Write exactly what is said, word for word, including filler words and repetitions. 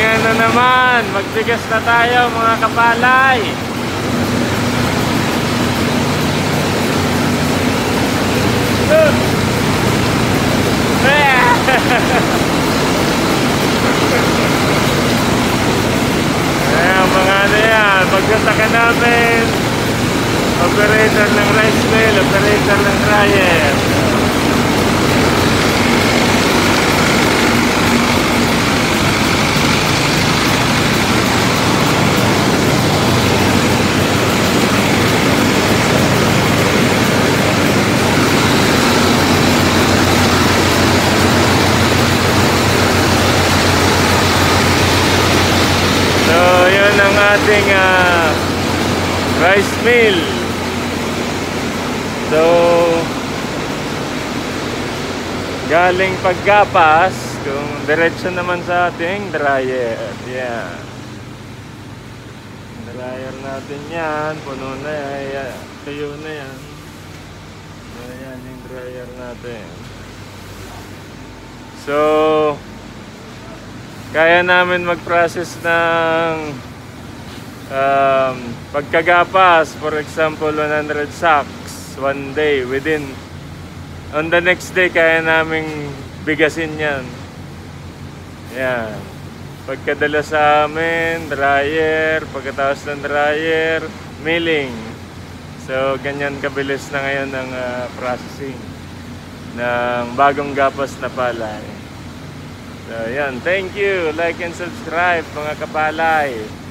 ngayon na naman, magbigas na tayo mga kapalay. Ayan, mga ano yan, pagkataka namin, operator ng rice mill, operator ng dryer. Ating uh, rice mill. So galing paggapas kung diretso naman sa ating dryer. Yan, dryer natin yan, puno na yan, tuyo na yan. So yan yung dryer natin. So kaya namin mag-process ng Um, pagkagapas, for example one hundred sacks one day, within on the next day kaya naming bigasin yan. Yan, pagkadala sa amin, dryer, pagkatapos ng dryer, milling. So ganyan kabilis na ngayon ang uh, processing ng bagong gapas na palay. So yan, thank you, like and subscribe mga kapalay.